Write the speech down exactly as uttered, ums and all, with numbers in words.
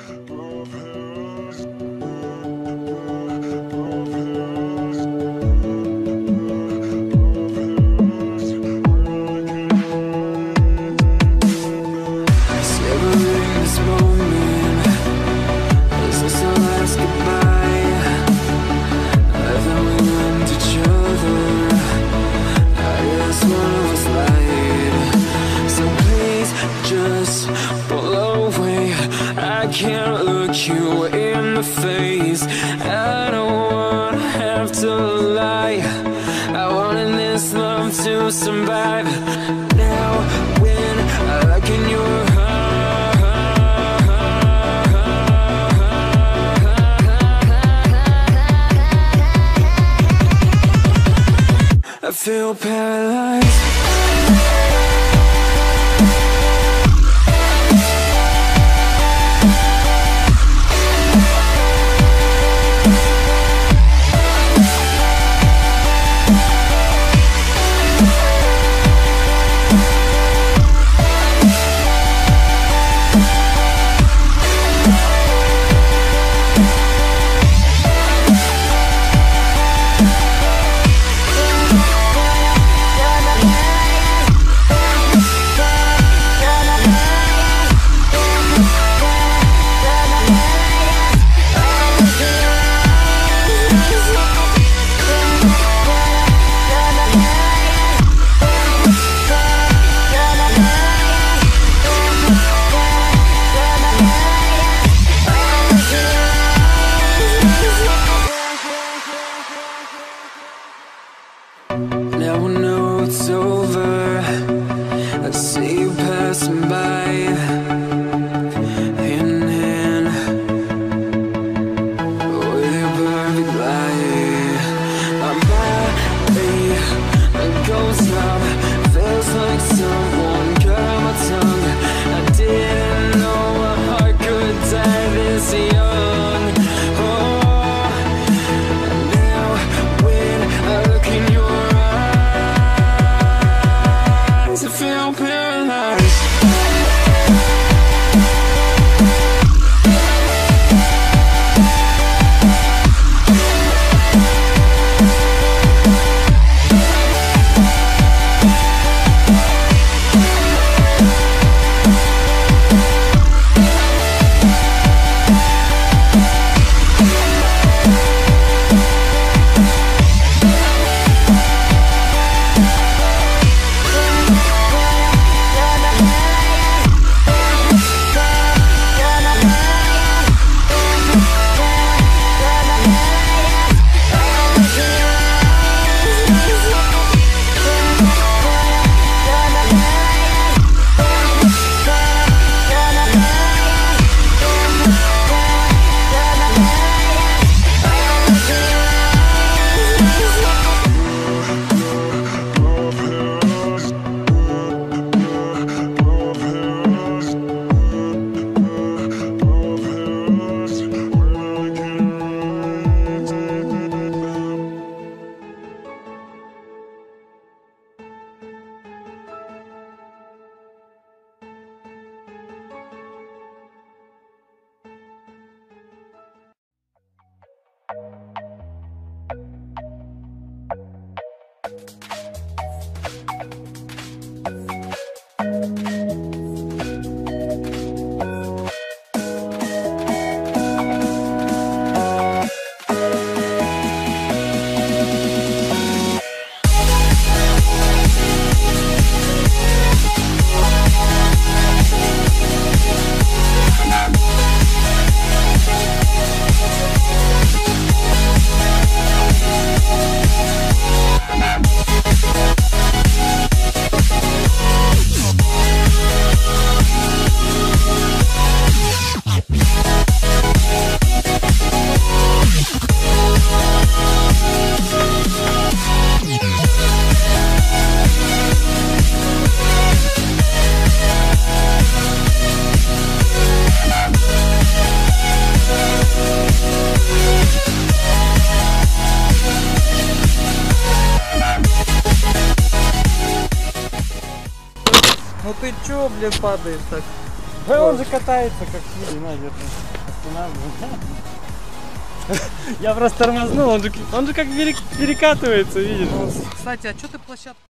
Can't look you in the face. I don't wanna have to lie. I wanted this love to survive. Now when I look in your eyes, I feel paralyzed. Now I know it's over. I see you passing by, hand in hand, with your perfect light. My body goes numb, feels like someone cut my tongue. I didn't know my heart could die this young. Oh, now when I look in your eyes, I feel paralyzed. Ну ты чё, блин, падаешь так? Да он же катается как свинья, наверное. Я просто тормознул, он же, он же как перекатывается, видишь? Кстати, а что ты площадку